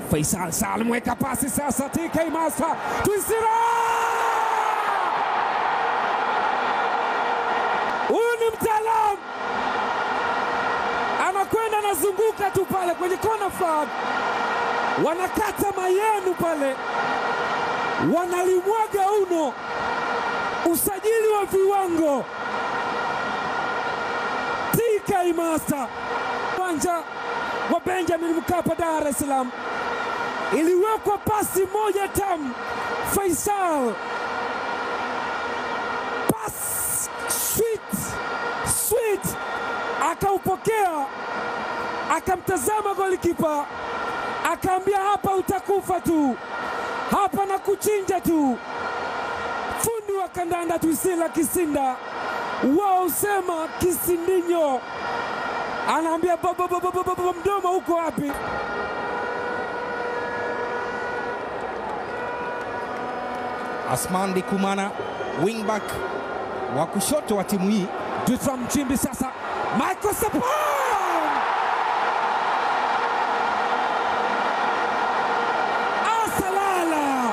Faisal Salim weka pasi sasa, TK Master Twisira. Huyu ni mtaalamu, anakwenda anazunguka tu pale kwenye corner flag, wanakata mayenu pale, wanalimwaga uno. Usajili wa viwango, TK Master. Uwanja wa Benjamin Mkapa, Dar es Salaam, iliwekwa pasi moja tamu. Faisal, pass sweet, akaupokea, akamtazama golikipa, akaambia hapa utakufa tu, hapa na kuchinja tu. Fundi wa kandanda Twisila Kisinda, wao usema Kisindinyo, anaambia baba mdomo huko wapi? Asman Dikumana, wingback wa kushoto wa timu hii. Dutra Mchimbi sasa, Michael Sapong! Asalala!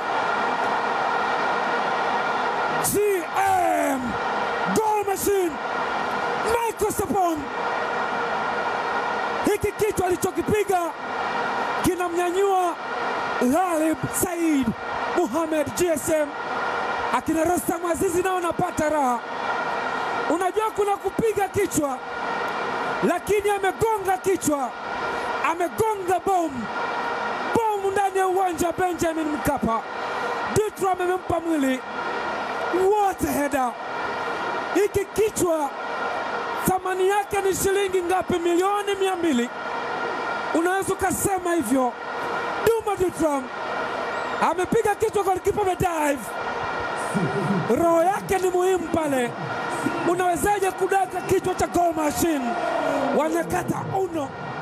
GM! Goal machine! Michael Sapong! Hiki kitu alichokipiga kinamnyanyua Ghalib Said Muhammad GSM. Akina Rostam Azizi nao napata raha. Unajua kuna kupiga kichwa, lakini amegonga kichwa, amegonga bomu ndani ya uwanja Benjamin Mkapa. Dutra amempa mwili. What a header! Hiki kichwa thamani yake ni shilingi ngapi? Milioni 200. Unaweza kusema hivyo. Duma Dutra amepiga kichwa, golikipa amedive. Roho yake ni muhimu pale. Unawezaje kudaka kichwa cha goal machine? Wanakata uno.